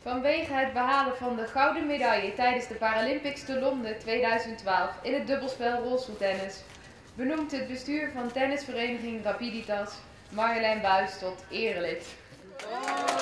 Vanwege het behalen van de gouden medaille tijdens de Paralympics te Londen 2012 in het dubbelspel rolstoeltennis benoemt het bestuur van tennisvereniging Rapiditas Marjolein Buijs tot erelid.